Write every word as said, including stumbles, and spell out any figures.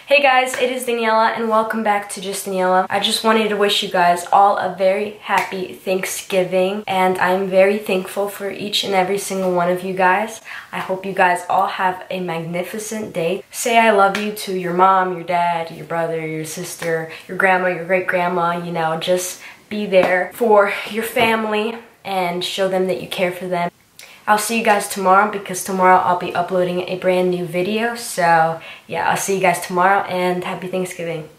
Hey guys, it is Daniela and welcome back to Just Daniela. I just wanted to wish you guys all a very happy Thanksgiving, and I'm very thankful for each and every single one of you guys. I hope you guys all have a magnificent day. Say I love you to your mom, your dad, your brother, your sister, your grandma, your great-grandma, you know, just be there for your family and show them that you care for them. I'll see you guys tomorrow because tomorrow I'll be uploading a brand new video. So yeah, I'll see you guys tomorrow and happy Thanksgiving.